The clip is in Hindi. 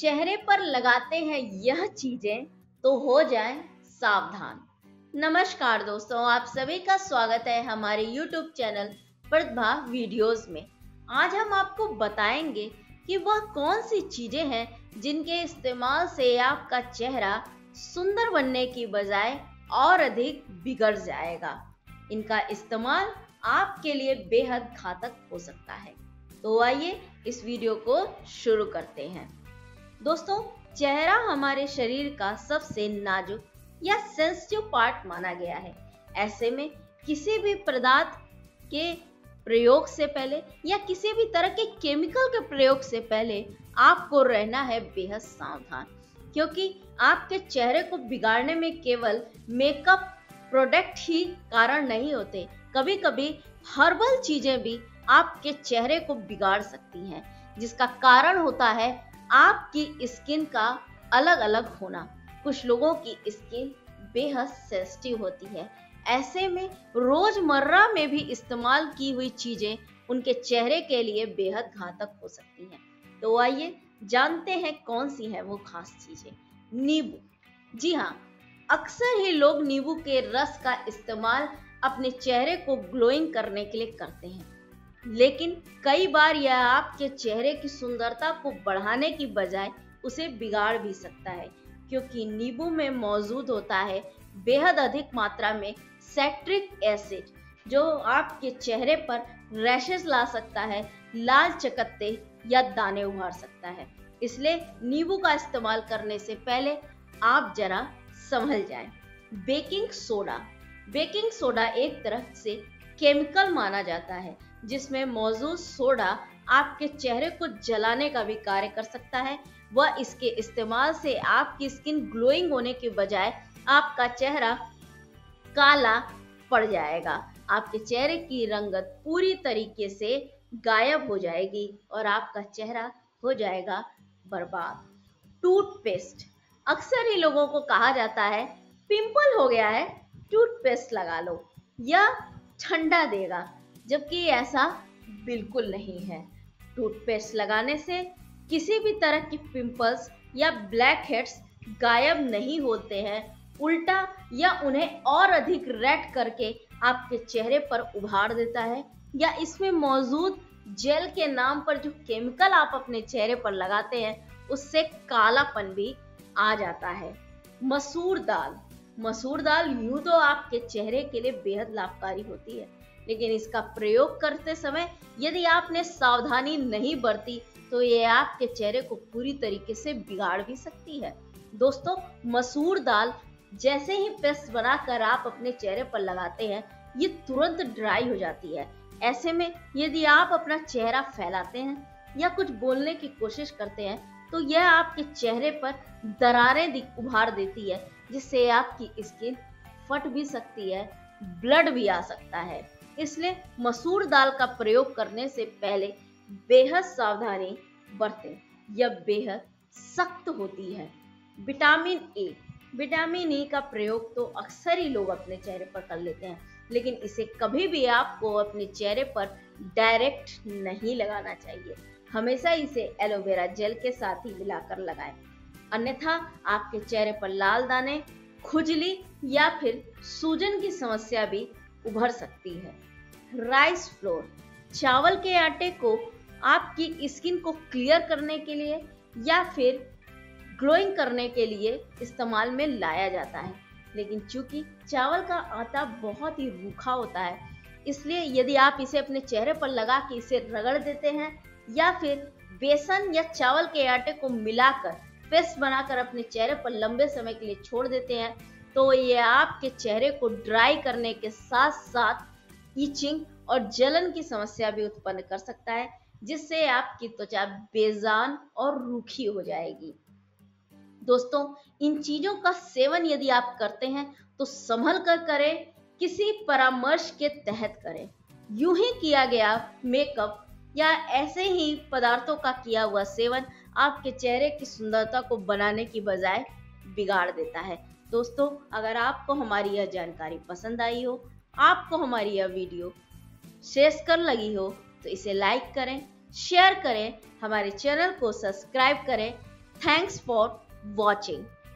चेहरे पर लगाते हैं यह चीजें तो हो जाएं सावधान। नमस्कार दोस्तों, आप सभी का स्वागत है हमारे YouTube चैनल प्रतिभा वीडियोस में। आज हम आपको बताएंगे कि वह कौन सी चीजें हैं जिनके इस्तेमाल से आपका चेहरा सुंदर बनने की बजाय और अधिक बिगड़ जाएगा। इनका इस्तेमाल आपके लिए बेहद घातक हो सकता है। तो आइए इस वीडियो को शुरू करते हैं। दोस्तों, चेहरा हमारे शरीर का सबसे नाजुक या सेंसिटिव पार्ट माना गया है। ऐसे में किसी भी पदार्थ के प्रयोग से पहले या किसी भी तरह के केमिकल के प्रयोग से पहले आपको रहना है बेहद सावधान, क्योंकि आपके चेहरे को बिगाड़ने में केवल मेकअप प्रोडक्ट ही कारण नहीं होते। कभी कभी हर्बल चीजें भी आपके चेहरे को बिगाड़ सकती हैं, जिसका कारण होता है आपकी स्किन का अलग अलग होना। कुछ लोगों की स्किन बेहद सेंसिटिव होती है। ऐसे में रोजमर्रा में भी इस्तेमाल की हुई चीजें उनके चेहरे के लिए बेहद घातक हो सकती हैं। तो आइए जानते हैं कौन सी है वो खास चीजें। नींबू। जी हाँ, अक्सर ही लोग नींबू के रस का इस्तेमाल अपने चेहरे को ग्लोइंग करने के लिए करते हैं, लेकिन कई बार यह आपके चेहरे की सुंदरता को बढ़ाने की बजाय उसे बिगाड़ भी सकता है, क्योंकि नींबू में मौजूद होता है बेहद अधिक मात्रा में सिट्रिक एसिड, जो आपके चेहरे पर रैशेस ला सकता है, लाल चकत्ते या दाने उभार सकता है। इसलिए नींबू का इस्तेमाल करने से पहले आप जरा संभल जाएं। Baking soda. बेकिंग सोडा एक तरह से केमिकल माना जाता है, जिसमें मौजूद सोडा आपके चेहरे को जलाने का भी कार्य कर सकता है। वह इसके इस्तेमाल से आपकी स्किन ग्लोइंग होने के बजाय आपका चेहरा काला पड़ जाएगा। आपके चेहरे की रंगत पूरी तरीके से गायब हो जाएगी और आपका चेहरा हो जाएगा बर्बाद। टूथपेस्ट। अक्सर ही लोगों को कहा जाता है पिंपल हो गया है, टूथपेस्ट लगा लो, यह ठंडा देगा, जबकि ऐसा बिल्कुल नहीं है। टूथपेस्ट लगाने से किसी भी तरह की पिंपल्स या ब्लैक हेड्स गायब नहीं होते हैं, उल्टा यह उन्हें और अधिक रेड करके आपके चेहरे पर उभार देता है, या इसमें मौजूद जेल के नाम पर जो केमिकल आप अपने चेहरे पर लगाते हैं उससे कालापन भी आ जाता है। मसूर दाल। मसूर दाल यूं तो आपके चेहरे के लिए बेहद लाभकारी होती है, लेकिन इसका प्रयोग करते समय यदि आपने सावधानी नहीं बरती तो ये आपके चेहरे को पूरी तरीके से बिगाड़ भी सकती है। दोस्तों, मसूर दाल जैसे ही पेस्ट बनाकर आप अपने चेहरे पर लगाते हैं, ये तुरंत ड्राई हो जाती है। ऐसे में यदि आप अपना चेहरा फैलाते हैं या कुछ बोलने की कोशिश करते हैं तो यह आपके चेहरे पर दरारें उभार देती है, जिससे आपकी स्किन फट भी सकती है, ब्लड भी आ सकता है। इसलिए मसूर दाल का प्रयोग करने से पहले बेहद सावधानी बरतें। यह बेहद सख्त होती है। Vitamin A. विटामिन ए का प्रयोग तो अक्सर ही लोग अपने चेहरे पर कर लेते हैं, लेकिन इसे कभी भी आपको अपने चेहरे पर डायरेक्ट नहीं लगाना चाहिए। हमेशा इसे एलोवेरा जेल के साथ ही मिलाकर लगाएं, अन्यथा आपके चेहरे पर लाल दाने, खुजली या फिर सूजन की समस्या भी उभर सकती है। Rice flour. चावल के आटे को आपकी स्किन को क्लियर करने के लिए या फिर ग्लोइंग करने के लिए इस्तेमाल में लाया जाता है, लेकिन चूंकि चावल का आटा बहुत ही रूखा होता है, इसलिए यदि आप इसे अपने चेहरे पर लगा के इसे रगड़ देते हैं या फिर बेसन या चावल के आटे को मिलाकर पेस्ट बनाकर अपने चेहरे पर लंबे समय के लिए छोड़ देते हैं, तो ये आपके चेहरे को ड्राई करने के साथ साथ ईचिंग और जलन की समस्या भी उत्पन्न कर सकता है, जिससे आपकी त्वचा बेजान और रूखी हो जाएगी। दोस्तों, इन चीजों का सेवन यदि आप करते हैं तो संभल कर करें, किसी परामर्श के तहत करें। यूं ही किया गया मेकअप या ऐसे ही पदार्थों का किया हुआ सेवन आपके चेहरे की सुंदरता को बनाने की बजाय बिगाड़ देता है। दोस्तों, अगर आपको हमारी यह जानकारी पसंद आई हो, आपको हमारी यह वीडियो श्रेयस्कर लगी हो, तो इसे लाइक करें, शेयर करें, हमारे चैनल को सब्सक्राइब करें Thanks for watching.